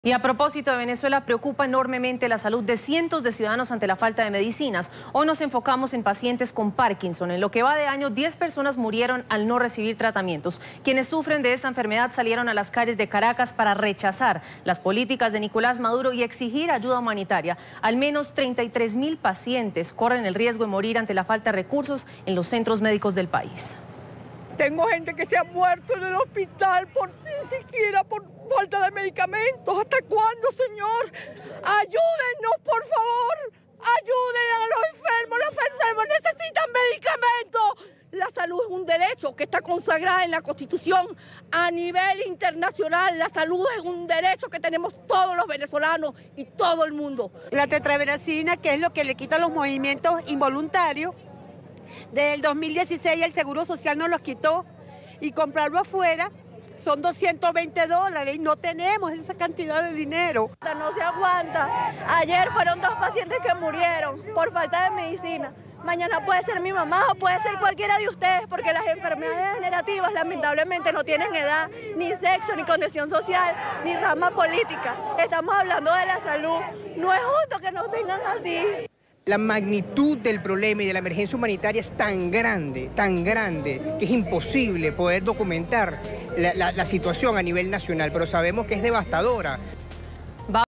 Y a propósito de Venezuela, preocupa enormemente la salud de cientos de ciudadanos ante la falta de medicinas. Hoy nos enfocamos en pacientes con Parkinson. En lo que va de año, 10 personas murieron al no recibir tratamientos. Quienes sufren de esta enfermedad salieron a las calles de Caracas para rechazar las políticas de Nicolás Maduro y exigir ayuda humanitaria. Al menos 33.000 pacientes corren el riesgo de morir ante la falta de recursos en los centros médicos del país. Tengo gente que se ha muerto en el hospital ni siquiera por falta de medicamentos. ¿Hasta cuándo, señor? Ayúdennos, por favor. Ayuden a los enfermos necesitan medicamentos. La salud es un derecho que está consagrado en la Constitución a nivel internacional. La salud es un derecho que tenemos todos los venezolanos y todo el mundo. La tetrabenazina, que es lo que le quita los movimientos involuntarios, del 2016 el Seguro Social nos los quitó y comprarlo afuera son $220 y no tenemos esa cantidad de dinero. No se aguanta. Ayer fueron 2 pacientes que murieron por falta de medicina. Mañana puede ser mi mamá o puede ser cualquiera de ustedes, porque las enfermedades degenerativas lamentablemente no tienen edad, ni sexo, ni condición social, ni rama política. Estamos hablando de la salud. No es justo que nos tengan así. La magnitud del problema y de la emergencia humanitaria es tan grande, que es imposible poder documentar la situación a nivel nacional, pero sabemos que es devastadora.